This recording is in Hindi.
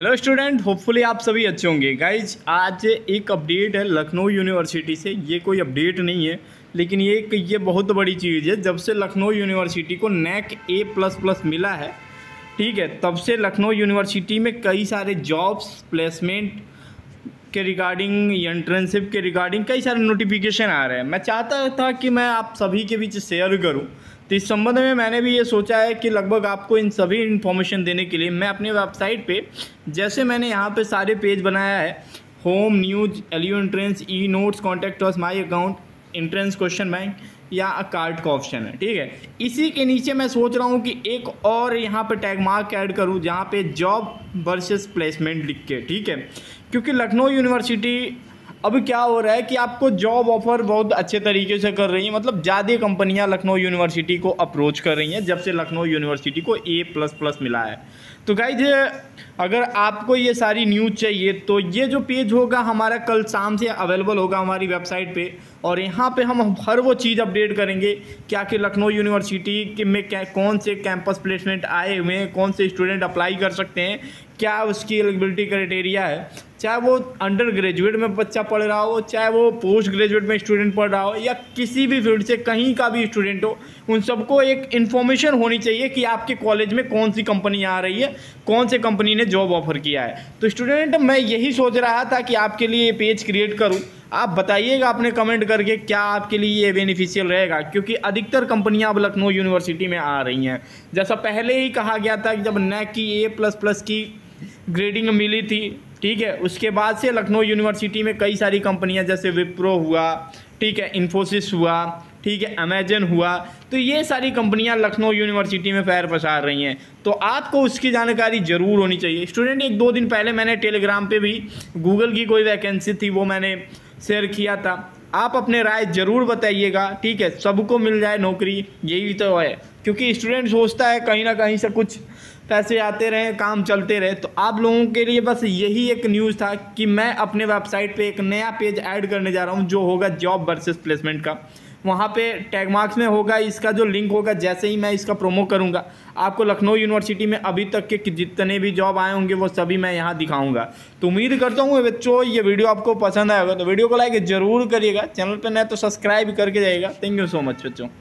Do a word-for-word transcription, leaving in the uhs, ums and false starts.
हेलो स्टूडेंट, होपफुली आप सभी अच्छे होंगे। गाइज आज एक अपडेट है लखनऊ यूनिवर्सिटी से। ये कोई अपडेट नहीं है, लेकिन ये एक ये बहुत बड़ी चीज़ है। जब से लखनऊ यूनिवर्सिटी को नैक ए प्लस प्लस मिला है, ठीक है, तब से लखनऊ यूनिवर्सिटी में कई सारे जॉब्स प्लेसमेंट के रिगार्डिंग, इंटर्नशिप के रिगार्डिंग कई सारे नोटिफिकेशन आ रहे हैं। मैं चाहता था कि मैं आप सभी के बीच शेयर करूं, तो इस संबंध में मैंने भी ये सोचा है कि लगभग आपको इन सभी इन्फॉर्मेशन देने के लिए मैं अपने वेबसाइट पे, जैसे मैंने यहाँ पे सारे पेज बनाया है, home, news, LU entrance, e notes, contact us, my account, entrance question bank या कार्ड का ऑप्शन है, ठीक है। इसी के नीचे मैं सोच रहा हूँ कि एक और यहाँ पे टैग मार्क ऐड करूँ जहाँ पे जॉब वर्सेस प्लेसमेंट लिख के, ठीक है, क्योंकि लखनऊ यूनिवर्सिटी अब क्या हो रहा है कि आपको जॉब ऑफर बहुत अच्छे तरीके से कर रही है। मतलब ज़्यादा कंपनियां लखनऊ यूनिवर्सिटी को अप्रोच कर रही हैं जब से लखनऊ यूनिवर्सिटी को ए प्लस प्लस मिला है। तो गाइज, अगर आपको ये सारी न्यूज़ चाहिए तो ये जो पेज होगा हमारा कल शाम से अवेलेबल होगा हमारी वेबसाइट पे, और यहाँ पे हम हर वो चीज़ अपडेट करेंगे क्या कि लखनऊ यूनिवर्सिटी के में क्या कौन से कैंपस प्लेसमेंट आए हुए हैं, कौन से स्टूडेंट अप्लाई कर सकते हैं, क्या उसकी एलिजिबिलिटी क्राइटेरिया है, चाहे वो अंडर ग्रेजुएट में बच्चा पढ़ रहा हो, चाहे वो पोस्ट ग्रेजुएट में स्टूडेंट पढ़ रहा हो, या किसी भी फील्ड से कहीं का भी स्टूडेंट हो, उन सबको एक इन्फॉर्मेशन होनी चाहिए कि आपके कॉलेज में कौन सी कंपनी आ रही है, कौन से कंपनी ने जॉब ऑफर किया है। तो स्टूडेंट, मैं यही सोच रहा था कि आपके लिए ये पेज क्रिएट करूँ। आप बताइएगा अपने कमेंट करके क्या आपके लिए ये बेनिफिशियल रहेगा, क्योंकि अधिकतर कंपनियां अब लखनऊ यूनिवर्सिटी में आ रही हैं। जैसा पहले ही कहा गया था कि जब नैक की ए प्लस प्लस की ग्रेडिंग मिली थी, ठीक है, उसके बाद से लखनऊ यूनिवर्सिटी में कई सारी कंपनियां, जैसे विप्रो हुआ, ठीक है, इन्फोसिस हुआ, ठीक है, अमेजन हुआ, तो ये सारी कंपनियां लखनऊ यूनिवर्सिटी में पैर पसार रही हैं। तो आपको उसकी जानकारी ज़रूर होनी चाहिए। स्टूडेंट, एक दो दिन पहले मैंने टेलीग्राम पे भी गूगल की कोई वैकेंसी थी, वो मैंने शेयर किया था। आप अपने राय ज़रूर बताइएगा, ठीक है, सबको मिल जाए नौकरी, यही तो है। क्योंकि स्टूडेंट सोचता है कहीं ना कहीं से कुछ पैसे आते रहे, काम चलते रहे। तो आप लोगों के लिए बस यही एक न्यूज़ था कि मैं अपने वेबसाइट पे एक नया पेज ऐड करने जा रहा हूँ जो होगा जॉब वर्सेस प्लेसमेंट का। वहाँ पे टैग मार्क्स में होगा, इसका जो लिंक होगा, जैसे ही मैं इसका प्रोमो करूँगा आपको लखनऊ यूनिवर्सिटी में अभी तक के जितने भी जॉब आए होंगे वो सभी मैं यहाँ दिखाऊंगा। तो उम्मीद करता हूँ बच्चों ये वीडियो आपको पसंद आएगा, तो वीडियो को लाइक ज़रूर करिएगा, चैनल पर नए तो सब्सक्राइब करके जाइएगा। थैंक यू सो मच बच्चों।